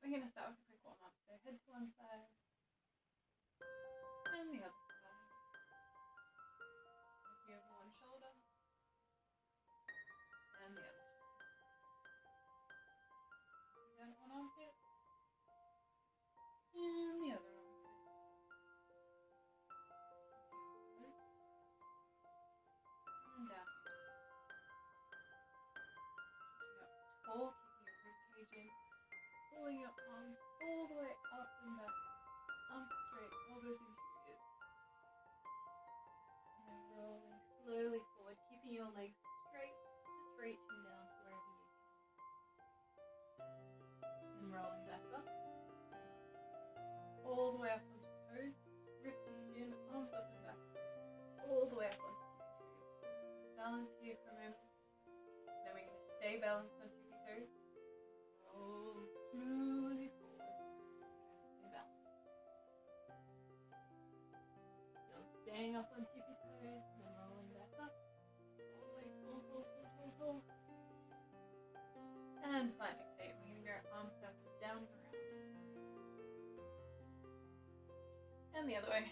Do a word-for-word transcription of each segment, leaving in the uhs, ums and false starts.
we're going to start with a quick warm up. So head to one side and the other side. Looking over one shoulder and the other shoulder. Down one armpit and the other armpit. And down. Stretching up tall, keeping your rib cage in. Pulling your arms all the way up and back, arms straight, elbows into your ears. And then rolling slowly forward, keeping your legs straight, just reaching down to wherever you can. And rolling back up, all the way up onto toes, rib cage in, arms up and back, all the way up onto tippy toes. Balance here for a moment. Then we're going to stay balanced on tippy toes. Roll smoothly forward and stay balanced. Still staying up on tippy toes, then rolling back up, all the way tall, tall, tall, tall, tall. And finally, okay, we're going to go arm circles down and around. And the other way.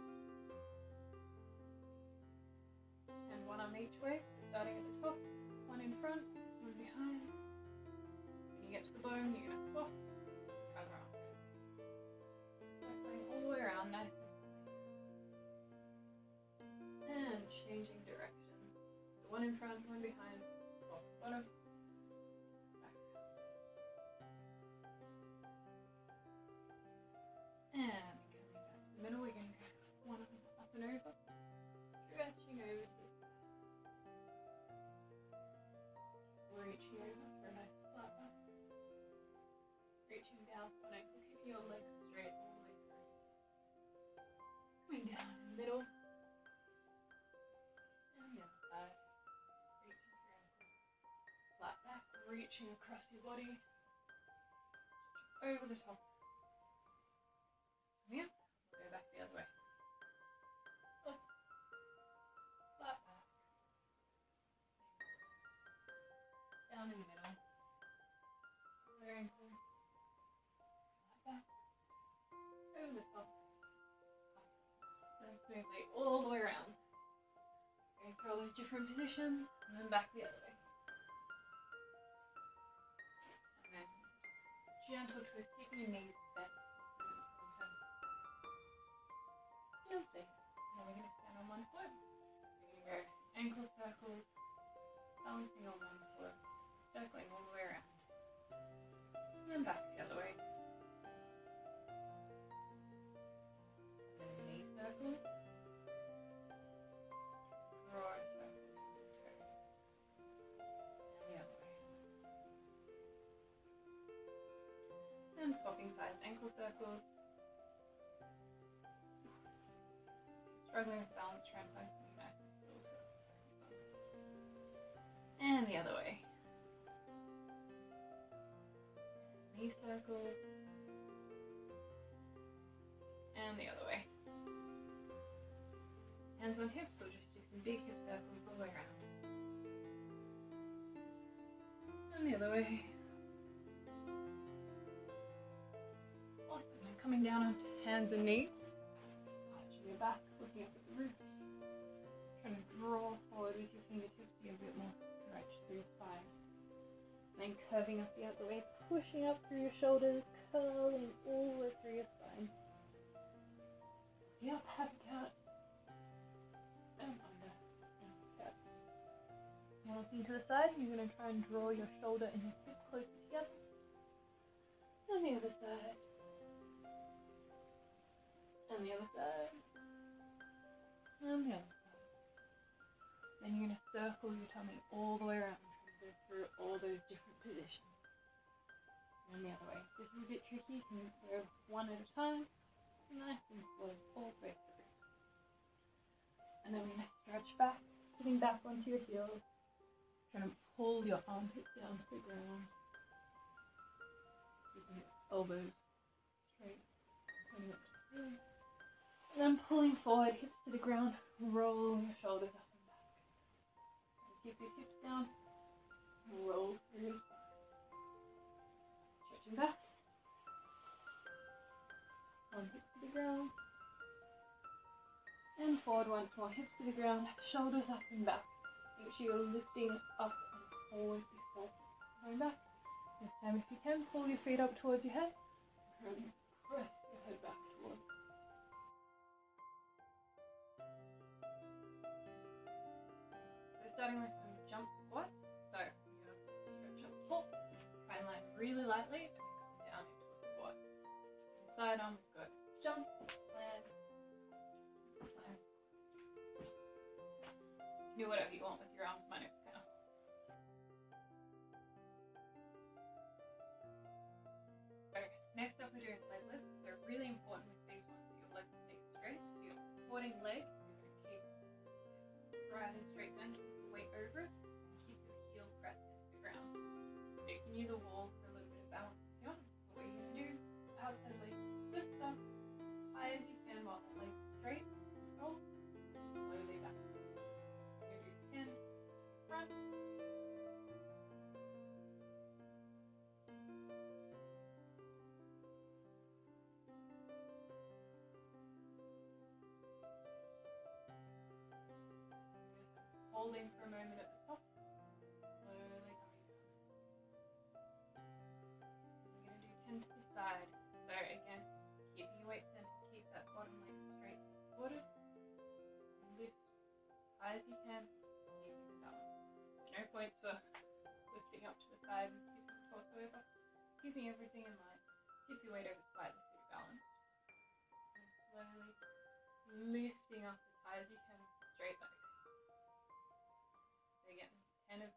And one arm each way, starting at the top, one in front, one behind. When you get to the bone, you're going to swap, turn around. Circling all the way around, nice and slowly. And changing directions. So one in front, one behind, top, bottom, back around. And coming back to the middle, we're going to go one up and over, stretching over to the side. Reaching over for a nice flat back. Reaching down for one ankle, keeping your legs straight all the way through. Coming down in the middle. And the other side. Reaching for your ankle. Flat back, reaching across your body. Stretching over the top. Come here. We'll go back the other way. Up. Flat back. Down in the middle. Other ankle. Back, over the top, up, then smoothly all the way around. Going through all those different positions, and then back the other way. And then gentle twist, keeping your knees bent. Lovely. Now we're going to stand on one foot. We're going to go ankle circles, balancing on one foot, circling all the way around. And then back the other way. Circles, draw a circle to the toe, and the other way. And swapping sides, ankle circles. Struggling with balance, try and find something nice and still to focus on. And the other way. Knee circles. And the other way. Hands on hips, we'll just do some big hip circles all the way around. And the other way. Awesome. And coming down onto hands and knees. Arching your back, looking up at the roof. Trying to draw forward with your fingertips to get a bit more stretch through your spine. And then curving up the other way, pushing up through your shoulders, curling all the way through your spine. Yep, happy cat. And under. And cat. Now looking to the side, you're going to try and draw your shoulder and your hip closer together. And the other side. And the other side. And the other side. Then you're going to circle your tummy all the way around, trying to go through all those different positions. And the other way. This is a bit tricky, you can go one at a time, nice and slow, all the way through. And then we're going to stretch back, sitting back onto your heels, trying to pull your armpits down to the ground. Keeping your elbows straight, pointing up to the ceiling. And then pulling forward, hips to the ground, roll your shoulders up and back. And keep your hips down, roll through your spine. Stretching back, ground. And forward once more, hips to the ground, shoulders up and back. Make sure you're lifting up and forward before going back. This time, if you can, pull your feet up towards your head. And press your head back towards. We're starting with some jump squats. So you're going to stretch up tall, try and land really lightly, and then come down into a squat. Side arm, go jump, land, land. Do whatever you want with your arms, mine don't count. Okay, next up we're doing leg lifts. They're really important with these ones that your legs stay straight. So your supporting leg, you're going to keep it right and straight bend, keep your weight over it, and keep your heel pressed into the ground. So you can use a wall for a little bit of balance if you want. But what you're going to do, outside leg, lift up high as you can while the leg's straight, control, slowly back. You're going to do ten, front, holding for a moment at the top, slowly coming down. We're going to do ten to the side. So again, keeping your weight centered, keep that bottom leg straight and supported. Lift as high as you can, keeping the balance. No points for lifting up to the side and keeping the torso over. Keeping everything in line. Keep your weight over slightly so you're balanced. And slowly lifting up as high as you can with the straight leg. So again, ten of these.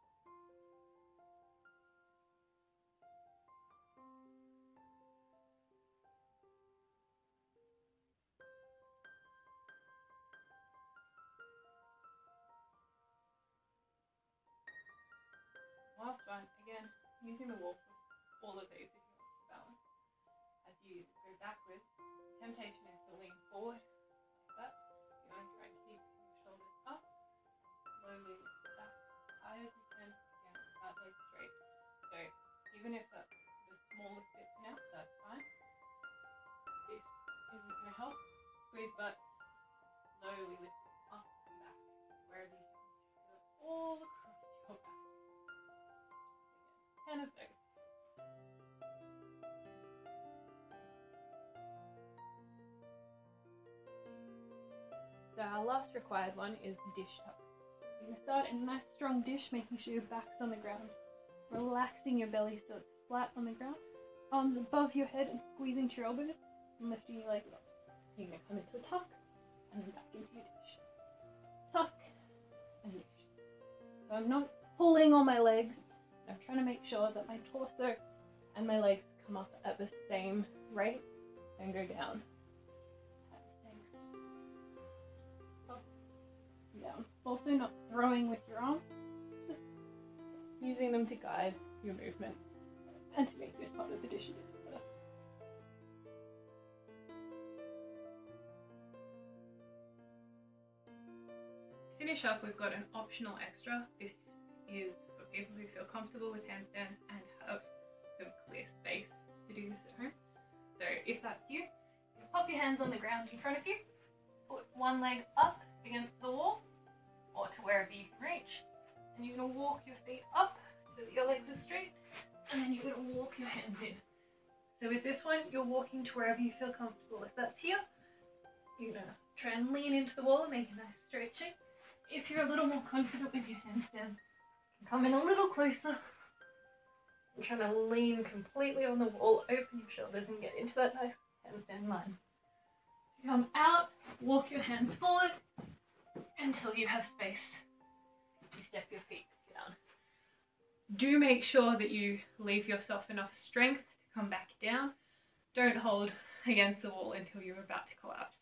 Last one, again, using the wall for all of these if you want to balance. As you go backwards, the temptation is to lean forward like that. You want to try and keep your shoulders up and slowly lift back as high as you can, again, with that leg straight. So even if that's the smallest bit for now, that's fine. This isn't going to help. Squeeze butt, slowly lift up and back, wherever you can. Feel it all across your back. ten of those. So our last required one is dish tucks. You're going to start in a nice strong dish, making sure your back's on the ground. Relaxing your belly so it's flat on the ground. Arms above your head and squeezing to your elbows and lifting your legs up. You're going to come into a tuck and then back into your dish. Tuck and dish. So I'm not pulling on my legs. I'm trying to make sure that my torso and my legs come up at the same rate and go down at the same rate. Up, down. Also not throwing with your arms, just using them to guide your movement and to make this part of the dish a bit better. To finish up, we've got an optional extra. This is for people who feel comfortable with handstands and have some clear space to do this at home. So if that's you, you pop your hands on the ground in front of you, put one leg up against the wall or to wherever you can reach, and you're going to walk your feet up so that your legs are straight, and then you're going to walk your hands in. So with this one, you're walking to wherever you feel comfortable. If that's here, you're going to try and lean into the wall and make a nice straight shape. If you're a little more confident with your handstand, come in a little closer. I'm trying to lean completely on the wall, open your shoulders and get into that nice handstand line. You come out, walk your hands forward until you have space. You step your feet down. Do make sure that you leave yourself enough strength to come back down. Don't hold against the wall until you're about to collapse.